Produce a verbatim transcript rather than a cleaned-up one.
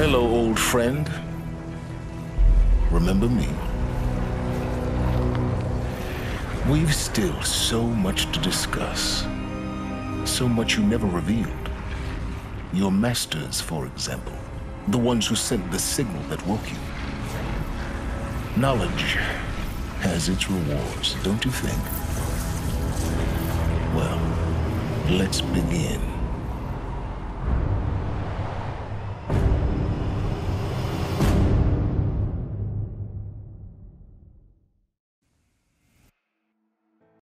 Hello, old friend. Remember me? We've still so much to discuss. So much you never revealed. Your masters, for example. The ones who sent the signal that woke you. Knowledge has its rewards, don't you think? Well, let's begin.